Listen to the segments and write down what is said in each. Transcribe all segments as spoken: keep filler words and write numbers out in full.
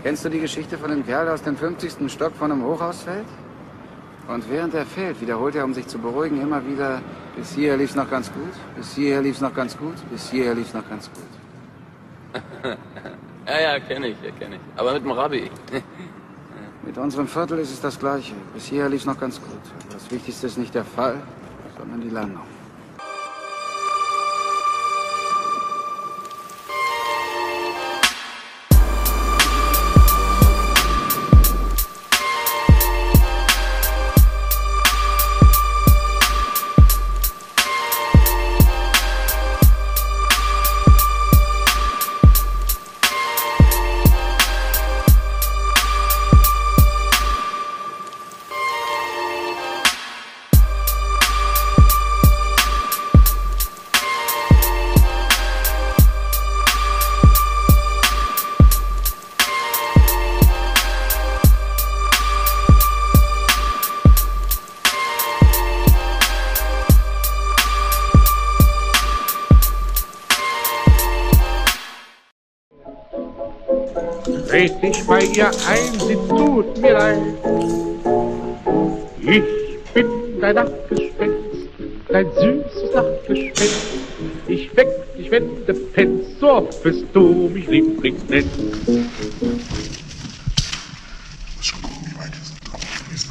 Kennst du die Geschichte von dem Kerl, der aus dem fünfzigsten Stock von einem Hochhaus fällt? Und während er fällt, wiederholt er, um sich zu beruhigen, immer wieder, bis hierher lief's noch ganz gut, bis hierher lief's noch ganz gut, bis hierher lief's noch ganz gut. Ja, ja, kenne ich, ja, kenne ich. Aber mit dem Rabbi. Mit unserem Viertel ist es das Gleiche. Bis hierher lief's noch ganz gut. Das Wichtigste ist nicht der Fall, sondern die Landung. Red dich bei ihr ein, sie tut mir leid. Ich bin dein Nachtgespenst, dein süßes Nachtgespenst. Ich weck dich, wenn du pennst, so oft bist du mich liebling nennst. Schon gucken, wie weit wir sind drauf gewesen.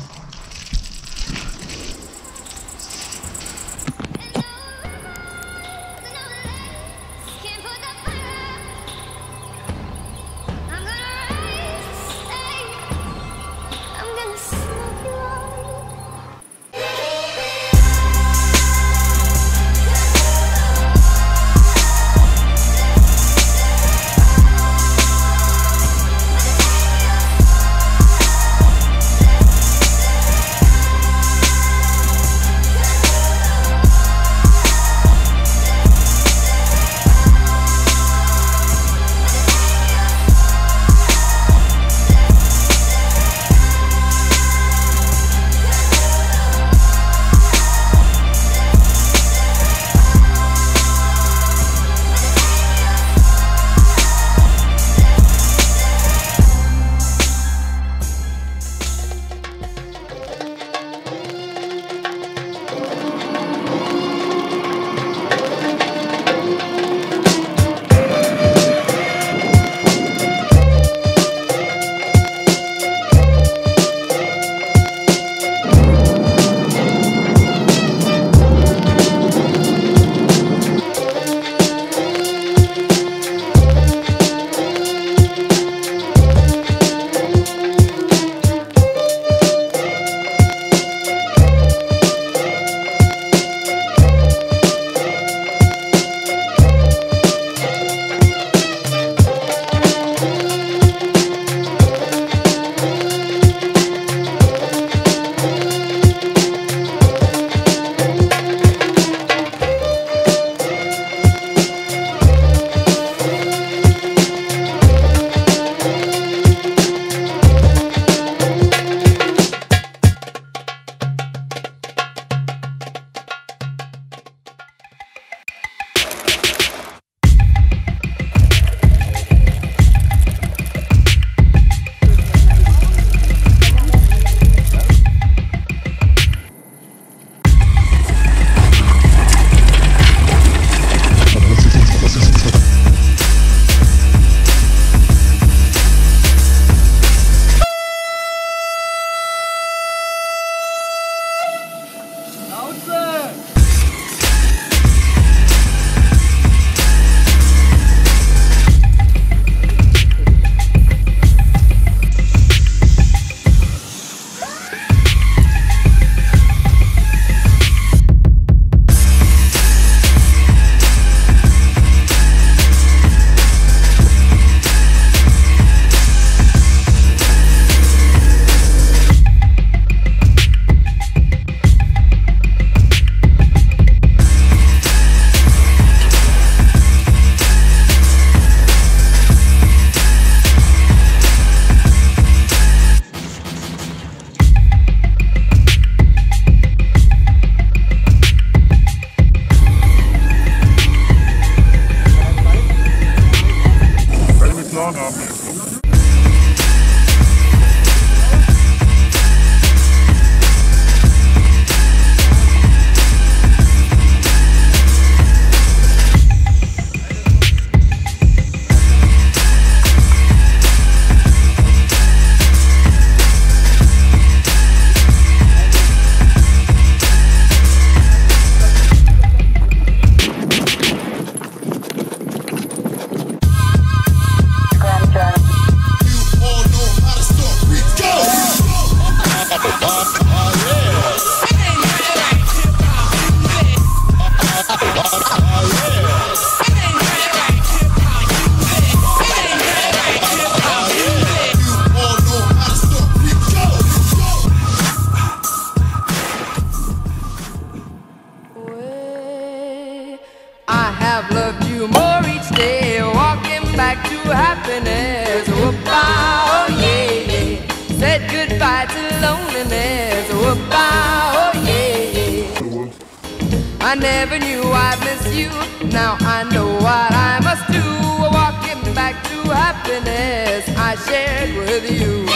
I never knew I'd miss you. Now I know what I must do. Walking back to happiness I shared with you.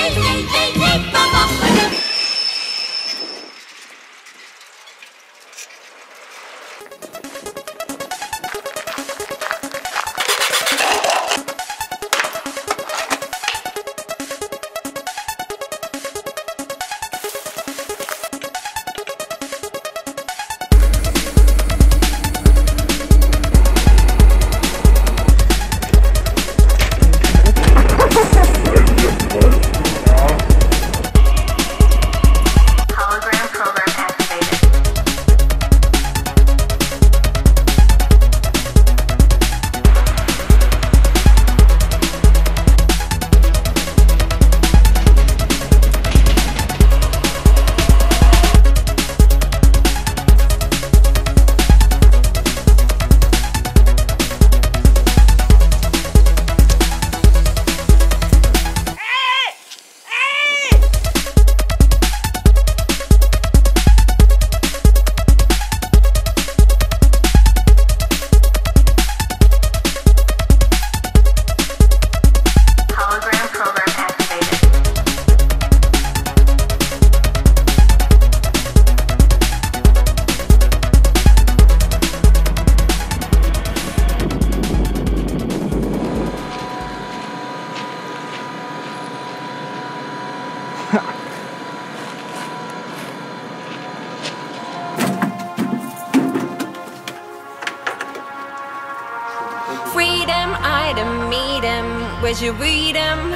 Freedom, I don't meet him. Where'd you read him?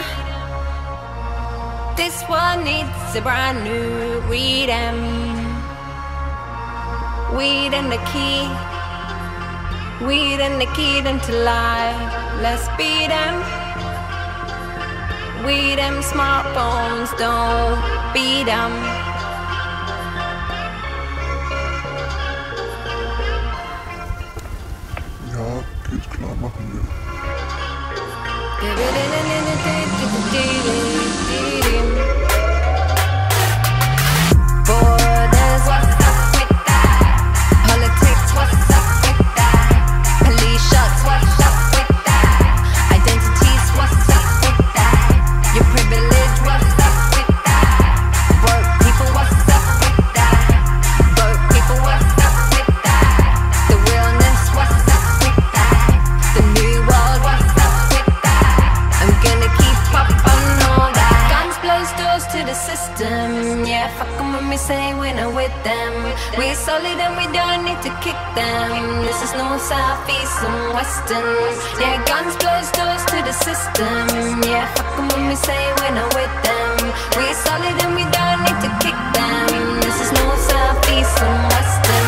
This one needs a brand new read him. Weed and the key, weed and the key into life. Let's beat him. Weed them smartphones, don't beat them. Ja, geht klar, machen wir. Borders, what's up with that? Politics, what's up with that? Police shots, what's up with that? Identities, what's up with that? Your privilege, what's up with that? Broke people, what's up with that? Broke people, what's up with that? The realness, what's up with that? The new world, what's up with that? I'm gonna keep up on all that. Guns blows doors to the system. Yeah, fuck 'em when we say we're not with them. We're solid and we don't need to kick them. This is north, south, east and western. Yeah, guns blows doors to the system. Yeah, fuck 'em when we say we're not with them. We're solid and we don't need to kick them. This is north, south, east and western.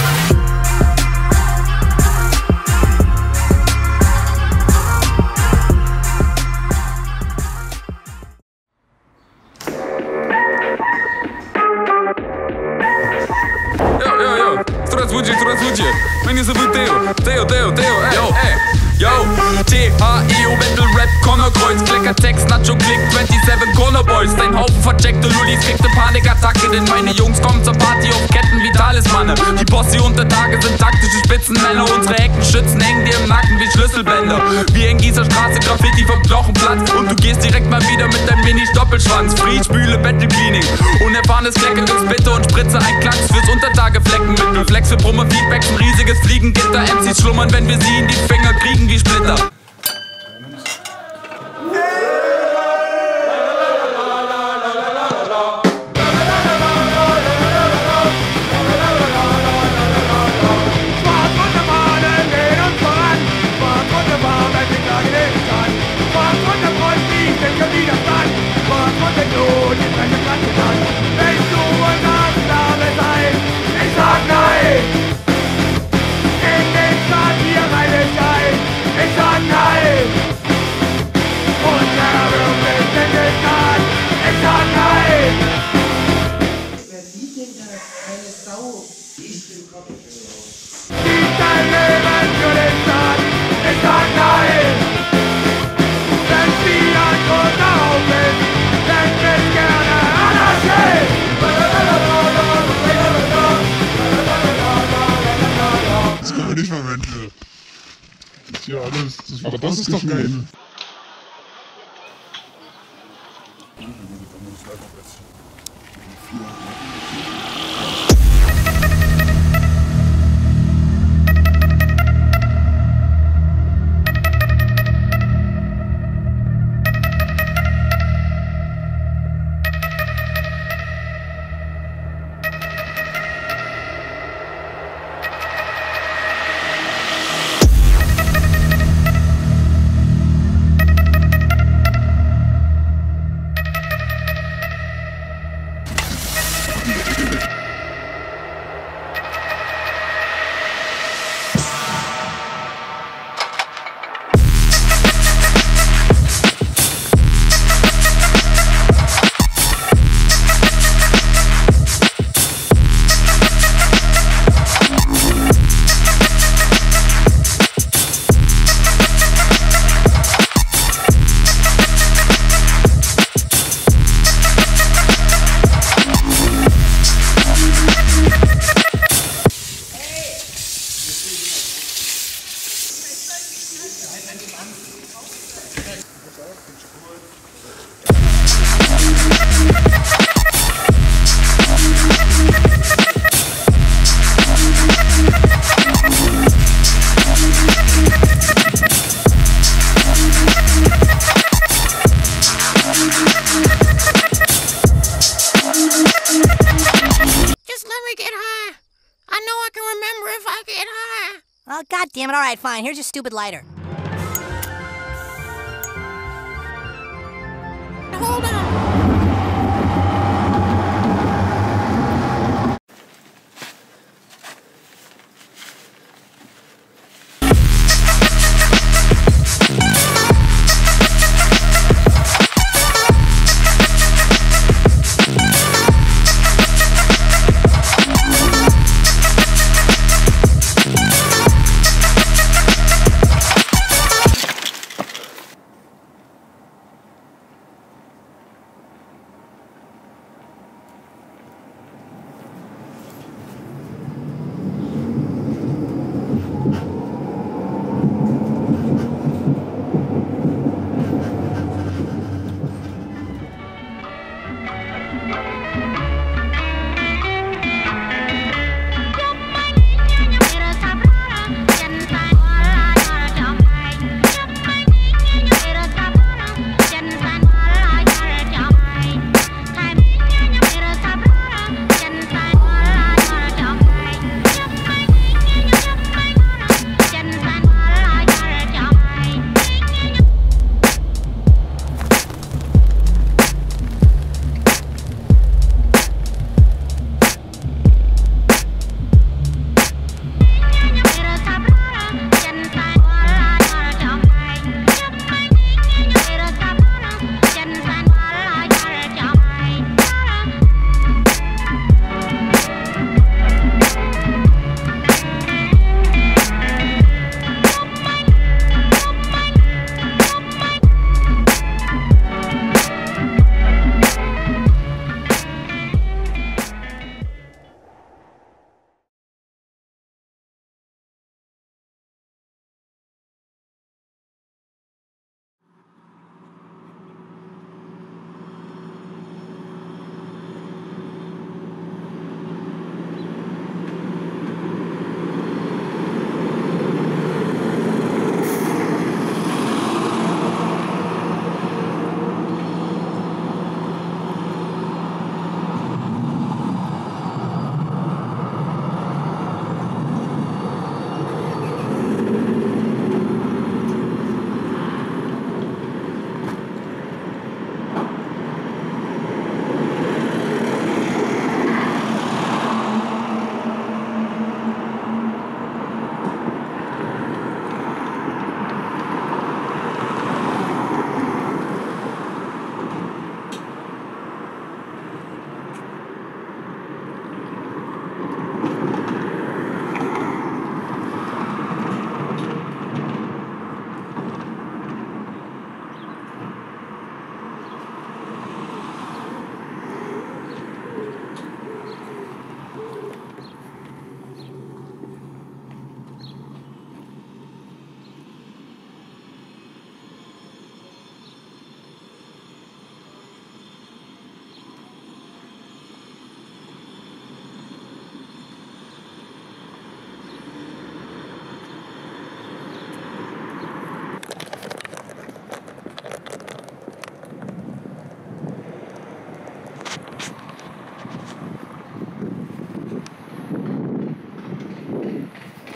Здравствуйте, здравствуйте, меня зовут Theo, Theo, Theo, Theo, ey, yo, ey, yo, T H I O, Battle Rap, Connor Kreuz, Klecker Text, Nacho Click, siebenundzwanzig Corner Boys, dein Haufen vercheckte Lullis kriegt ne Panikattacke, denn meine Jungs kommen zur Party auf Ketten wie Talismane. Die Posse unter Tage sind taktische Spitzenmänner, unsere Heckenschützen hängen dir im Nacken wie Schlüsselbänder. Wie in Gießer Straße, Graffiti vom Knochenplatz und du gehst direkt mal wieder mit deinem Mini-Doppelschwanz. Fried, Spüle, Battle Cleaning, unerfahrenes Fleckendes Bitte und Spritze, ein Klacks fürs Untertagefleckenmittel. Flex für Brummer, Feedbacks, ein riesiges Fliegengitter. M Cs schlummern, wenn wir sie in die Finger kriegen wie Splitter. Ich sag nein! Aber das ist doch geil. Oh, God damn it. All right, fine. Here's your stupid lighter.